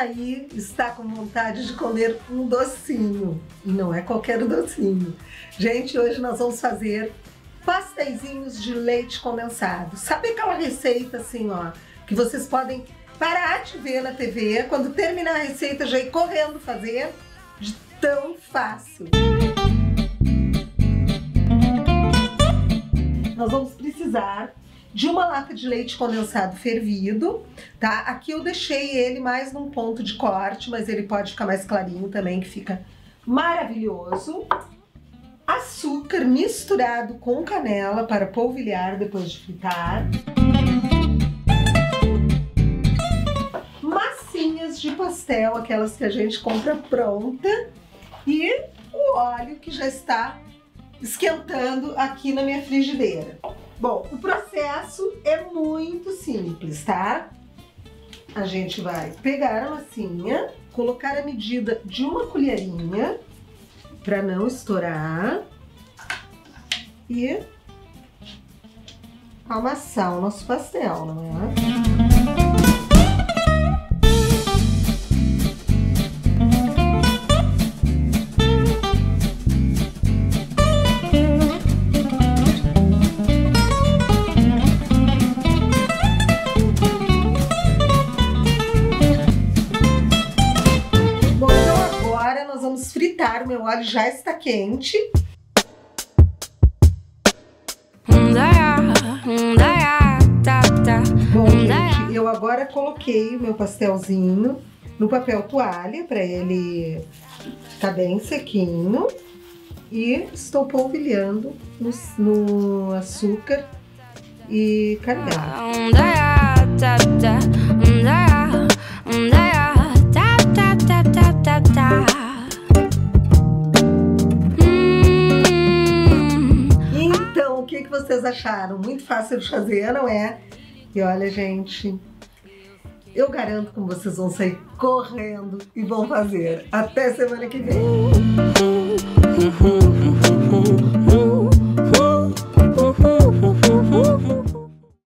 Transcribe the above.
aí está com vontade de comer um docinho. E não é qualquer docinho. Gente, hoje nós vamos fazer pasteizinhos de leite condensado. Sabe aquela receita assim, ó, que vocês podem parar de ver na TV, quando terminar a receita já ir correndo fazer? De tão fácil. Nós vamos precisar de uma lata de leite condensado fervido, tá? Aqui eu deixei ele mais num ponto de corte, mas ele pode ficar mais clarinho também, que fica maravilhoso. Açúcar misturado com canela para polvilhar depois de fritar. Massinhas de pastel, aquelas que a gente compra pronta. E o óleo que já está esquentando aqui na minha frigideira. Bom, o processo é muito simples, tá? A gente vai pegar a massinha, colocar a medida de uma colherinha para não estourar e amassar o nosso pastel, não é? Fritar, o meu óleo já está quente. Bom, gente, eu agora coloquei o meu pastelzinho no papel toalha para ele ficar bem sequinho e estou polvilhando no açúcar e canela. O que vocês acharam? Muito fácil de fazer, não é? E olha, gente, eu garanto que vocês vão sair correndo e vão fazer. Até semana que vem!